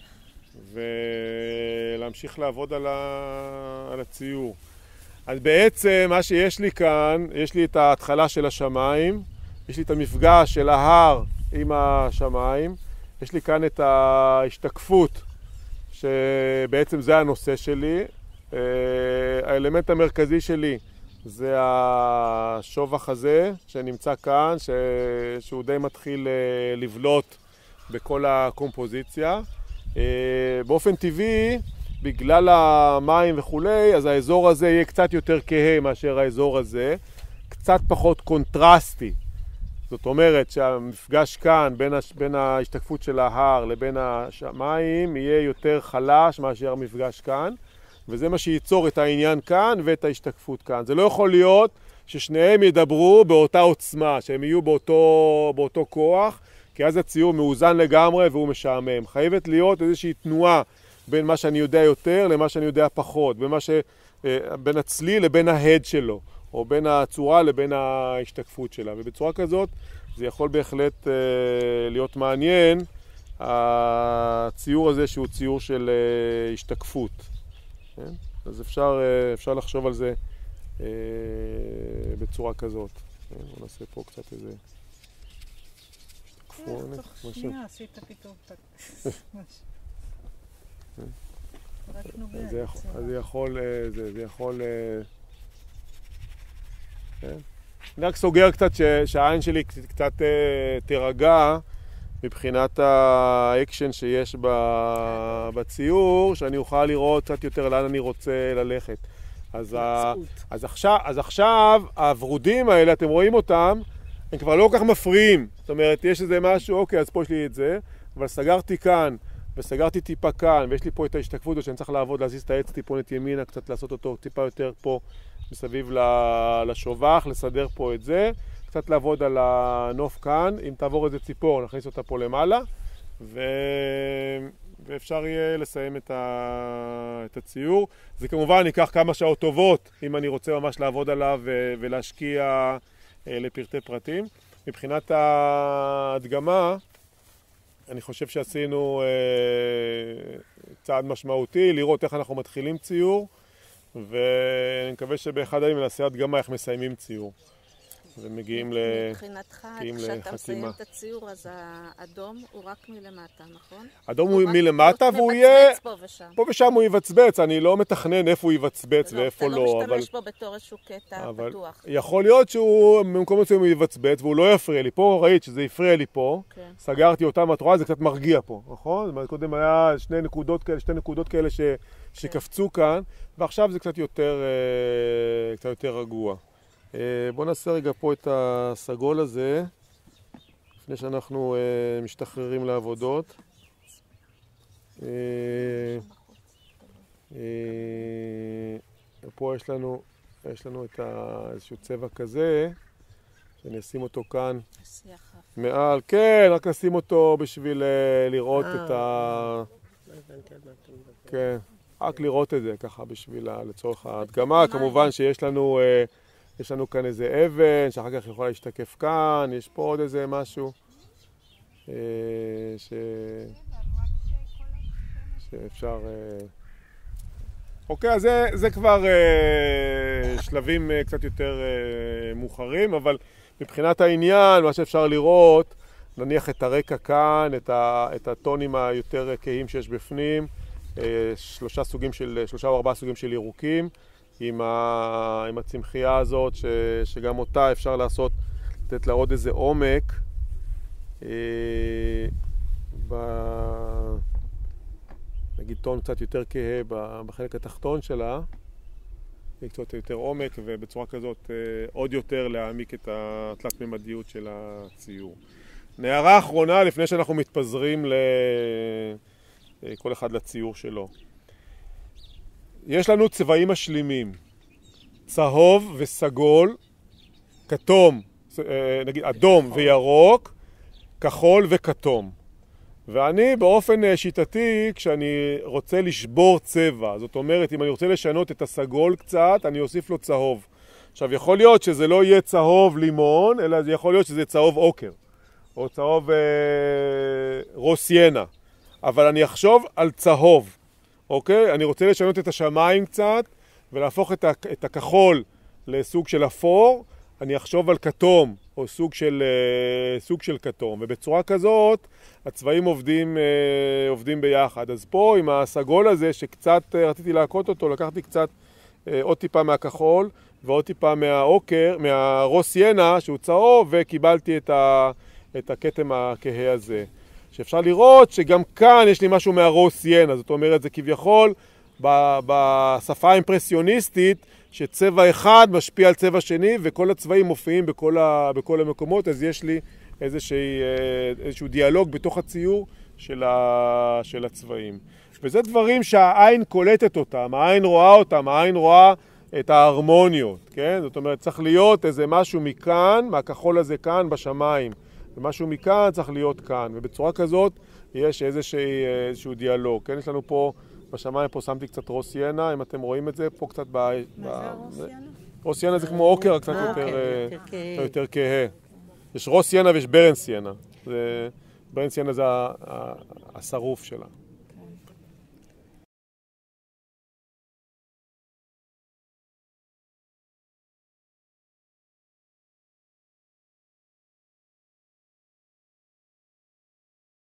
ולהמשיך לעבוד על הציור. אז בעצם מה שיש לי כאן, יש לי את ההתחלה של השמיים, יש לי את המפגש של ההר עם השמיים, יש לי כאן את ההשתקפות, שבעצם זה הנושא שלי. האלמנט המרכזי שלי זה השובח הזה שנמצא כאן, שהוא די מתחיל לבלוט בכל הקומפוזיציה. באופן טבעי, בגלל המים וכולי, אז האזור הזה יהיה קצת יותר כהה מאשר האזור הזה, קצת פחות קונטרסטי. זאת אומרת שהמפגש כאן בין ההשתקפות של ההר לבין השמיים יהיה יותר חלש מאשר המפגש כאן, וזה מה שייצור את העניין כאן ואת ההשתקפות כאן. זה לא יכול להיות ששניהם ידברו באותה עוצמה, שהם יהיו באותו כוח, כי אז הציור מאוזן לגמרי והוא משעמם. חייבת להיות איזושהי תנועה בין מה שאני יודע יותר למה שאני יודע פחות, בין הצליל לבין ההד שלו, או בין הצורה לבין ההשתקפות שלה. ובצורה כזאת זה יכול בהחלט להיות מעניין, הציור הזה שהוא ציור של השתקפות. כן? אז אפשר לחשוב על זה בצורה כזאת. כן? בוא נעשה פה קצת איזה תוך שנייה עשית פתאום רק נוגע. זה יכול... אני רק סוגר קצת שהעין שלי קצת תירגע מבחינת האקשן שיש בציור, שאני אוכל לראות קצת יותר לאן אני רוצה ללכת. אז עכשיו הוורודים האלה, אתם רואים אותם, הם כבר לא כל כך מפריעים. זאת אומרת, יש איזה משהו, אוקיי, אז פה יש לי את זה, אבל סגרתי כאן, וסגרתי טיפה כאן, ויש לי פה את ההשתקפות, שאני צריך לעבוד, להזיז את העץ טיפונת ימינה, קצת לעשות אותו טיפה יותר פה מסביב לשובח, לסדר פה את זה, קצת לעבוד על הנוף כאן, אם תעבור איזה ציפור, נכניס אותה פה למעלה, ואפשר יהיה לסיים את הציור. זה כמובן ייקח כמה שעות טובות, אם אני רוצה ממש לעבוד עליו ולהשקיע לפרטי פרטים. מבחינת ההדגמה, אני חושב שעשינו צעד משמעותי, לראות איך אנחנו מתחילים ציור, ואני מקווה שבאחד הימים נעשה הדגמה איך מסיימים ציור. ומגיעים מבחינתך, כשאתה מסיים את הציור, אז האדום הוא רק מלמטה, נכון? האדום הוא מלמטה והוא יהיה... פה ושם הוא יבצבץ, אני לא מתכנן איפה הוא יבצבץ ואיפה לא. אתה לא משתמש בו בתור איזשהו קטע פתוח. יכול להיות שהוא במקום מסוים הוא יבצבץ והוא לא יפריע לי. פה ראית שזה יפריע לי פה, סגרתי אותם, את רואה, זה קצת מרגיע פה, נכון? זאת אומרת, קודם היה שתי נקודות כאלה שקפצו כאן, ועכשיו זה קצת יותר רגוע. בואו נעשה רגע פה את הסגול הזה, לפני שאנחנו משתחררים לעבודות. פה יש לנו את איזשהו צבע כזה, שאני אשים אותו כאן מעל, כן, רק נשים אותו בשביל לראות את ה... כן, רק לראות את זה ככה בשביל לצורך ההדגמה. כמובן שיש לנו... יש לנו כאן איזה אבן, שאחר כך יכולה להשתקף כאן, יש פה עוד איזה משהו שאפשר... אוקיי, אז זה כבר שלבים קצת יותר מאוחרים, אבל מבחינת העניין, מה שאפשר לראות, נניח את הרקע כאן, את הטונים היותר כהים שיש בפנים, 3 או 4 סוגים של ירוקים, עם הצמחייה הזאת, שגם אותה אפשר לעשות, לתת לה עוד איזה עומק נגיד טון קצת יותר כהה בחלק התחתון שלה, קצת יותר עומק, ובצורה כזאת עוד יותר להעמיק את התלת ממדיות של הציור. נערה אחרונה לפני שאנחנו מתפזרים כל אחד לציור שלו. יש לנו צבעים משלימים, צהוב וסגול, כתום, נגיד אדום וירוק, כחול וכתום. ואני באופן שיטתי, כשאני רוצה לשבור צבע, זאת אומרת, אם אני רוצה לשנות את הסגול קצת, אני אוסיף לו צהוב. עכשיו, יכול להיות שזה לא יהיה צהוב לימון, אלא זה יכול להיות שזה צהוב אוקר, או צהוב רוסיאנה. אבל אני אחשוב על צהוב. אוקיי? אני רוצה לשנות את השמיים קצת, ולהפוך את הכחול לסוג של אפור, אני אחשוב על כתום, או סוג של כתום. ובצורה כזאת, הצבעים עובדים ביחד. אז פה עם הסגול הזה, שקצת רציתי להכות אותו, לקחתי קצת עוד טיפה מהכחול, ועוד טיפה מהאוקר, מהרוסיאנה, שהוא צהוב, וקיבלתי את הכתם הכהה הזה. שאפשר לראות שגם כאן יש לי משהו מהרוסיאנה, זאת אומרת, זה כביכול בשפה האימפרסיוניסטית, שצבע אחד משפיע על צבע שני, וכל הצבעים מופיעים בכל המקומות, אז יש לי איזשהו דיאלוג בתוך הציור של הצבעים. וזה דברים שהעין קולטת אותם, העין רואה אותם, העין רואה את ההרמוניות, כן? זאת אומרת, צריך להיות איזה משהו מכאן, מהכחול הזה כאן בשמיים. ומשהו מכאן צריך להיות כאן, ובצורה כזאת יש איזשהו דיאלוג. כן, יש לנו פה, בשמיים פה שמתי קצת רוסיאנה, אם אתם רואים את זה, פה קצת מה זה הרוסיאנה? רוסיאנה זה כמו אוקר, קצת יותר כהה. יש רוסיאנה ויש ברנסיאנה. ברנסיאנה זה השרוף שלה.